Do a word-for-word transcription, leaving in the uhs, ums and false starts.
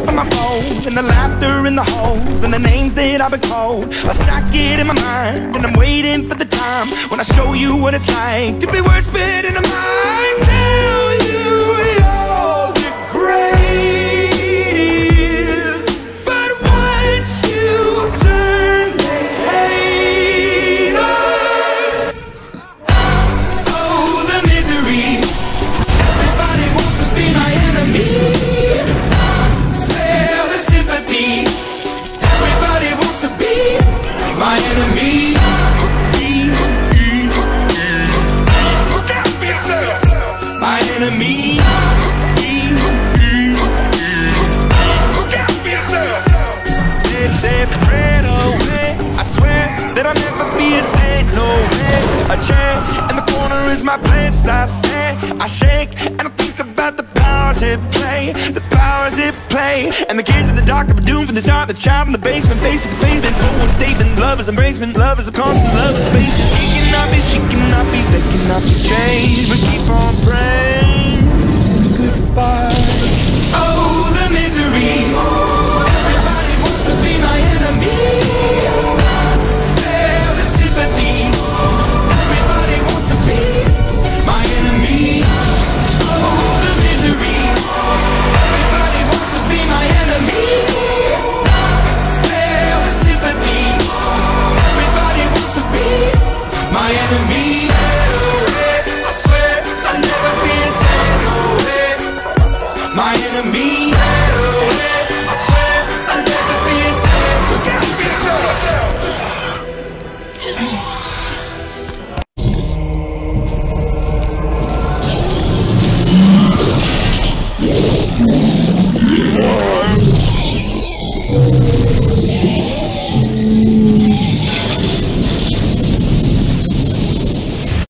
ringing from my phone, and the laughter in the holes, and the names that I've been called. I stack it in my mind, and I'm waiting for the time when I show you what it's like to be worth spitting a mind. Tell you you're the greatest, but once you turn, they hate us. Oh, the misery. Everybody wants to be my enemy. Smell the sympathy. Everybody wants to be my enemy. Look out for yourself. My enemy. Look out for yourself. They say pray away. I swear that I'll never be a saint. No way. A chair in the corner is my place. I stare, I shake, and I think about the powers at play, the powers at play. And the kids in the dark that were doomed from the start. The child in the basement, face to the pavement. Oh, a statement. Love is embracement. Love is a constant. Love is a basis. He cannot be, she cannot be, they cannot be changed. But keep on praying. Goodbye.